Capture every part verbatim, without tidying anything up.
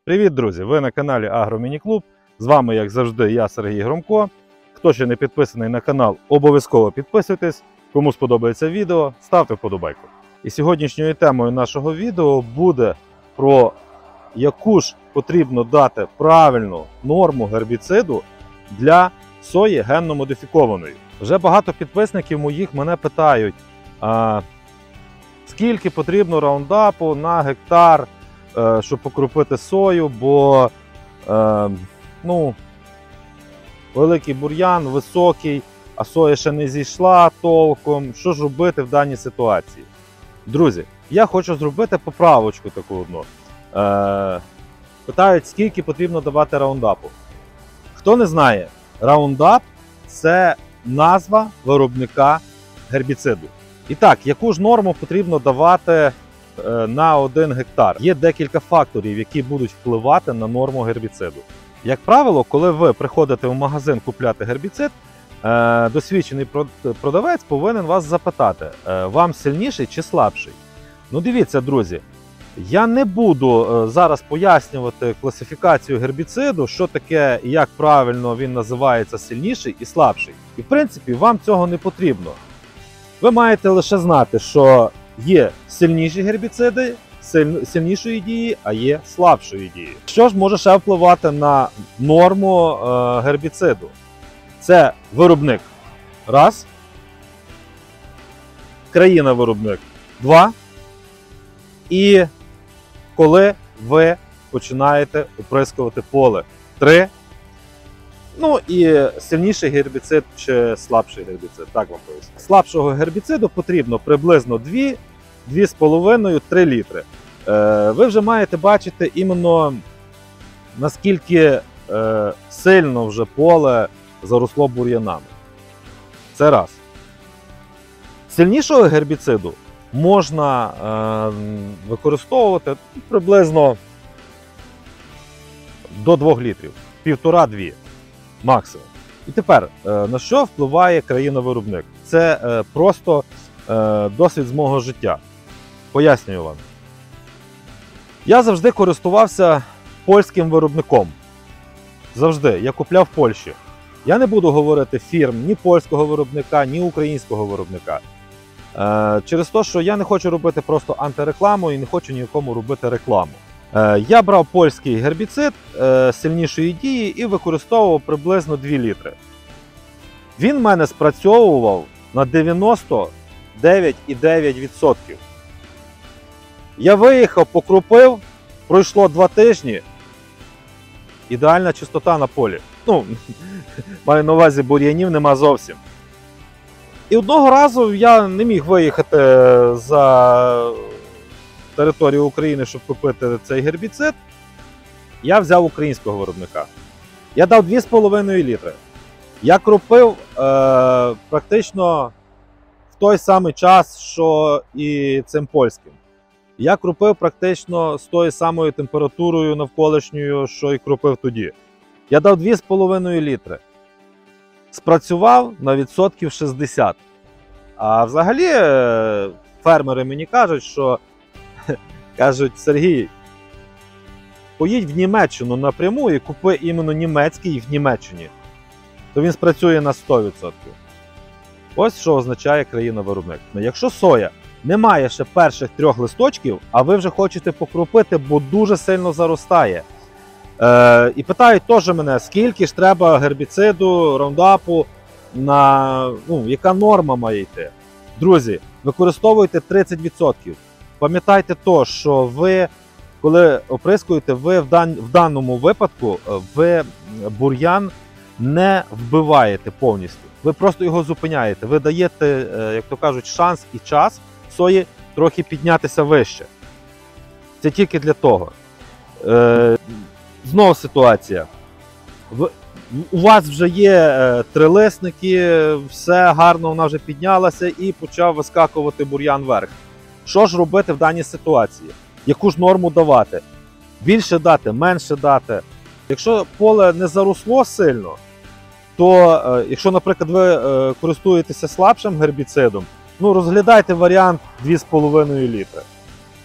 Привіт, друзі! Ви на каналі Агромініклуб. З вами, як завжди, я Сергій Громко. Хто ще не підписаний на канал, обов'язково підписуйтесь. Кому сподобається відео, ставте вподобайку. І сьогоднішньою темою нашого відео буде про яку ж потрібно дати правильну норму гербіциду для сої генно-модифікованої. Вже багато підписників моїх мене питають, а, скільки потрібно раундапу на гектар, щоб покропити сою, бо е, ну, великий бур'ян, високий, а соя ще не зійшла толком. Що ж робити в даній ситуації? Друзі, я хочу зробити поправочку таку одну. Е, питають, скільки потрібно давати раундапу. Хто не знає, раундап – це назва виробника гербіциду. І так, яку ж норму потрібно давати на один гектар? Є декілька факторів, які будуть впливати на норму гербіциду. Як правило, коли ви приходите в магазин купляти гербіцид, досвідчений продавець повинен вас запитати, вам сильніший чи слабший. Ну дивіться, друзі, я не буду зараз пояснювати класифікацію гербіциду, що таке і як правильно він називається сильніший і слабший. І в принципі вам цього не потрібно. Ви маєте лише знати, що є сильніші гербіциди, сильнішої дії, а є слабшої дії. Що ж може ще впливати на норму е, гербіциду? Це виробник. Раз. Країна-виробник. Два. І коли ви починаєте оприскувати поле. Три. Ну і сильніший гербіцид чи слабший гербіцид, так вам поясню. Слабшого гербіциду потрібно приблизно дві з половиною - три літри. Е, ви вже маєте бачити іменно наскільки е, сильно вже поле заросло бур'янами. Це раз. Сильнішого гербіциду можна е, використовувати приблизно до двох літрів, півтора-дві. Максимум. І тепер, на що впливає країна-виробник? Це е, просто е, досвід з мого життя. Пояснюю вам. Я завжди користувався польським виробником. Завжди. Я купляв в Польщі. Я не буду говорити фірм ні польського виробника, ні українського виробника. Е, через те, що я не хочу робити просто антирекламу і не хочу нікому робити рекламу. Я брав польський гербіцид сильнішої дії і використовував приблизно дві літри. Він в мене спрацьовував на дев'яносто дев'ять цілих дев'ять десятих відсотка. Я виїхав, покропив, пройшло два тижні, ідеальна чистота на полі. Ну, маю на увазі, бур'янів нема зовсім. І одного разу я не міг виїхати за територію України, щоб купити цей гербіцид, я взяв українського виробника. Я дав дві з половиною літри. Я кропив е, практично в той самий час, що і цим польським. Я кропив практично з тою самою температурою навколишньою, що і кропив тоді. Я дав дві з половиною літри. Спрацював на відсотків шістдесят. А взагалі фермери мені кажуть, що кажуть, Сергій, поїдь в Німеччину напряму і купи іменно німецький в Німеччині. То він спрацює на сто відсотків. Ось що означає країна-виробник. Якщо соя не має ще перших трьох листочків, а ви вже хочете покропити, бо дуже сильно заростає. Е, і питають теж мене, скільки ж треба гербіциду, раундапу, на, ну, яка норма має йти. Друзі, використовуйте тридцять відсотків. Пам'ятайте то, що ви, коли оприскуєте, ви в, дан, в даному випадку ви бур'ян не вбиваєте повністю. Ви просто його зупиняєте. Ви даєте, як то кажуть, шанс і час сої трохи піднятися вище. Це тільки для того. Е, знову ситуація. В, у вас вже є е, трилисники, все гарно, вона вже піднялася і почав вискакувати бур'ян вверх. Що ж робити в даній ситуації? Яку ж норму давати? Більше дати, менше дати? Якщо поле не заросло сильно, то е, якщо, наприклад, ви е, користуєтеся слабшим гербіцидом, ну розглядайте варіант дві з половиною літри.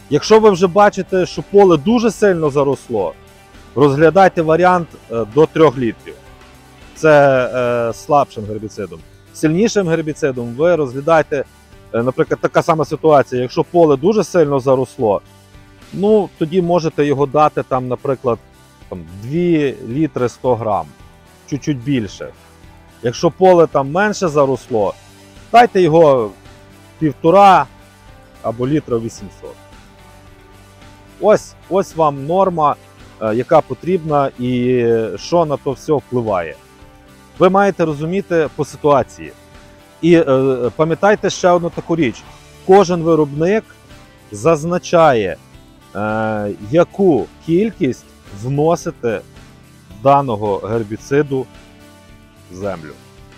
Якщо ви вже бачите, що поле дуже сильно заросло, розглядайте варіант до трьох літрів. Це е, слабшим гербіцидом. Сильнішим гербіцидом ви розглядаєте, е, наприклад, така сама ситуація, якщо поле дуже сильно заросло, ну, тоді можете його дати, там, наприклад, там, два літри сто грам, чуть-чуть більше. Якщо поле там менше заросло, дайте його півтора або літра вісімсот. Ось, ось вам норма, е, яка потрібна і що на то все впливає. Ви маєте розуміти по ситуації. І е, пам'ятайте ще одну таку річ. Кожен виробник зазначає, е, яку кількість вносите даного гербіциду в землю.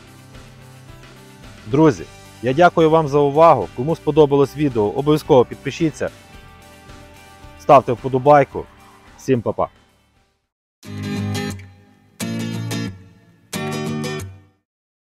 Друзі, я дякую вам за увагу. Кому сподобалось відео, обов'язково підпишіться, ставте вподобайку. Всім па-па!